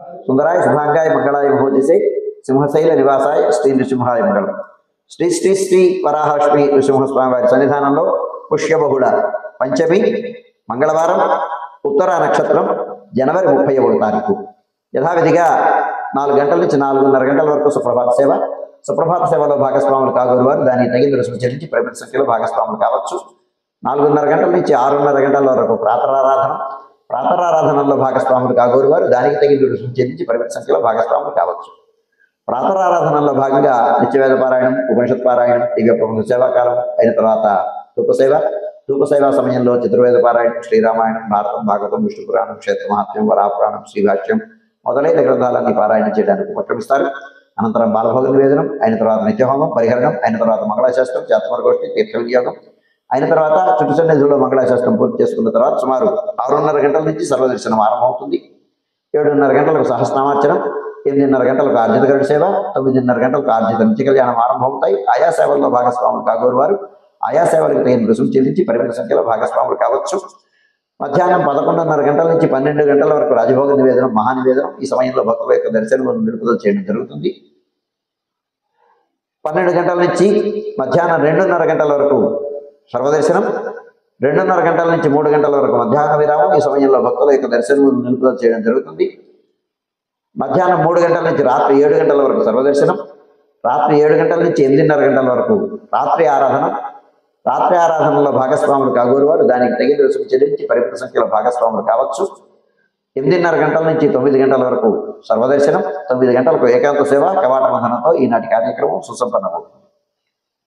సుందరాయ శుభాంగాయ మంగళాయ మహోజసే సింహశైల నివాసాయ శ్రీ నృసింహాయ మంగళం. శ్రీ శ్రీ శ్రీ వరాహలక్ష్మి నృసింహస్వామి వారి సన్నిధానంలో పుష్యబహుళ పంచమి మంగళవారం, ఉత్తర నక్షత్రం, జనవరి 31వ తారీఖు. యథావిధిగా 4 గంటల నుంచి 4:30 గంటల వరకు సుప్రభాత సేవ. సుప్రభాత సేవలో భాగస్వాములు కాగోరు వారు దానికి తగిన రుసుము చెల్లించి పరిమిత సంఖ్యలో భాగస్వాములు కావచ్చు. 4:30 గంటల నుంచి 6:30 గంటల వరకు ప్రాతరారాధన. ప్రాతరారాధనలో భాగస్వాములు కాగోరు వారు దానికి తగిన రుసుము చెల్లించి పరిమిత సంఖ్యలో భాగస్వాములు కావచ్చు. ప్రాతరారాధనలో భాగంగా నిత్యవేద పారాయణం, ఉపనిషత్ పారాయణం, దివ్య ప్రబంధ సేవాకాలం అయిన తర్వాత ధూపసేవ సమయంలో చతుర్వేద పారాయణం, శ్రీరామాయణం, భారతం, భాగవతం, విష్ణు పురాణం, క్షేత్ర మహాత్మ్యం, వరాపురాణం, శ్రీభాష్యం మొదలైన గ్రంథాలన్నీ పారాయణ చేయడానికి ఉపక్రమిస్తారు. అనంతరం బాలభోగ నివేదనం అయిన తర్వాత నిత్యహోమం, పరిహరణం అయిన తర్వాత మంగళాశాస్త్రం, జాతమరగోష్ఠి, తీర్థ వినియోగం అయిన తర్వాత చుట్టు సన్నిధిలో మంగళాశాస్త్రం పూర్తి చేసుకున్న తర్వాత సుమారు 6:30 గంటల నుంచి సర్వదర్శనం ఆరంభమవుతుంది. 7:30 గంటలకు సహస్రనామార్చనం, 8:30 గంటలకు ఆర్జిత గరుడ సేవ, 9:30 గంటలకు ఆర్జిత నిత్య కళ్యాణం ఆరంభమవుతాయి. ఆయా సేవల్లో భాగస్వాములు కాగోరు వారు ఆయా సేవలకు తగిన రుసుము చెల్లించి పరిమిత సంఖ్యలో భాగస్వాములు కావచ్చు. మధ్యాహ్నం 11:30 గంటల నుంచి 12 గంటల వరకు రాజభోగ నివేదనం, మహానివేదనం. ఈ సమయంలో భక్తుల యొక్క దర్శనం నిలుపుదల చేయడం జరుగుతుంది. 12 గంటల నుంచి మధ్యాహ్నం 2:30 గంటల వరకు సర్వదర్శనం, 2:30 గంటల నుంచి 3 గంటల వరకు మధ్యాహ్న విరామం. ఈ సమయంలో భక్తుల యొక్క దర్శనం నిలుపుదల చేయడం జరుగుతుంది. మధ్యాహ్నం 3 గంటల నుంచి రాత్రి 7 గంటల వరకు సర్వదర్శనం, రాత్రి 7 గంటల నుంచి 8:30 గంటల వరకు రాత్రి ఆరాధన. రాత్రి ఆరాధనలో భాగస్వాములు కాగోరు వారు దానికి తగిన రుసుము చెల్లించి పరిమిత సంఖ్యలో భాగస్వాములు కావచ్చు. 8:30 గంటల నుంచి 9 గంటల వరకు సర్వదర్శనం, 9 గంటలకు ఏకాంత సేవ కవాట బంధనంతో ఈనాటి కార్యక్రమం సుసంపన్నమవుతుంది.